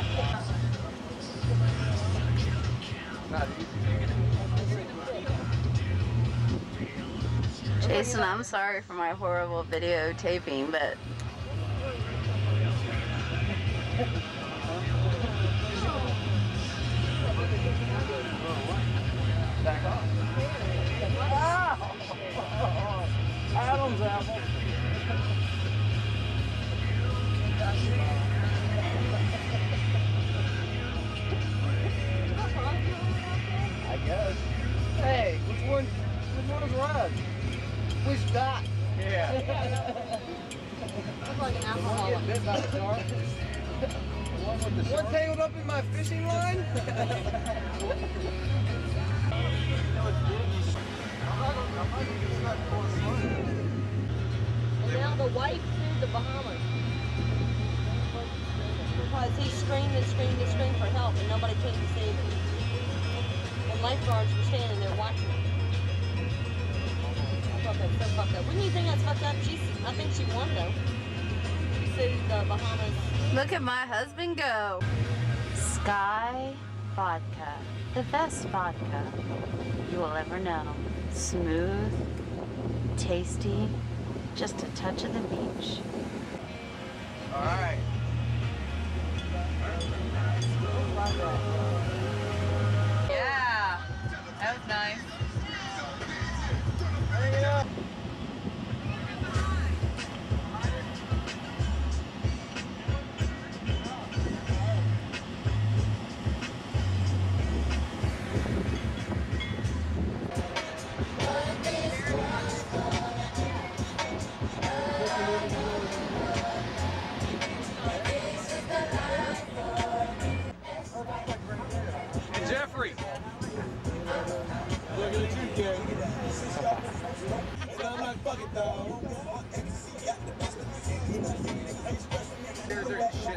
Not easy. Jason, I'm sorry for my horrible videotaping, but Back off. Adam's apple. I guess. Hey, which one is red? Which dot? Yeah. Looks like an alcoholic. Getting bit by the shark. One tangled up in my fishing line? And now the wife sued the Bahamas. Because he screamed and screamed and screamed for help and nobody came to save him. And lifeguards were standing there watching him. I thought that was so fucked up. Wouldn't you think that's fucked up? I think she won though. She sued the Bahamas. look at my husband go. Sky Vodka, the best vodka you will ever know. Smooth, tasty, just a touch of the beach. All right. Yeah, that was nice. Hang it up. Jeffrey. Look at you, Gary. I'm not fucking dog. There's shit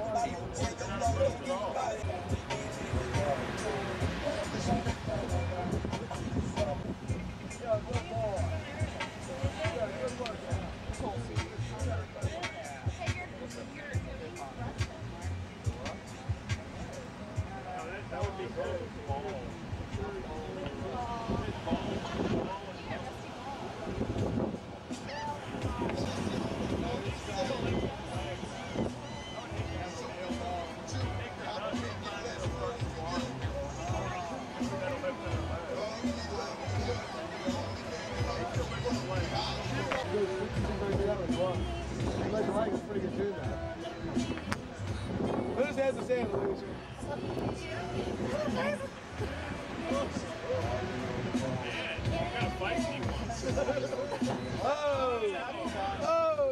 that would be good. Who's has the sand, loser? Oh! Oh!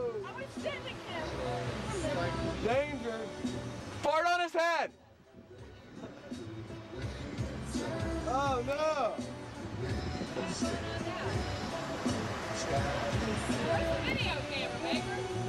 Danger! Fart on his head! Oh no! Where's the video camera, Baker?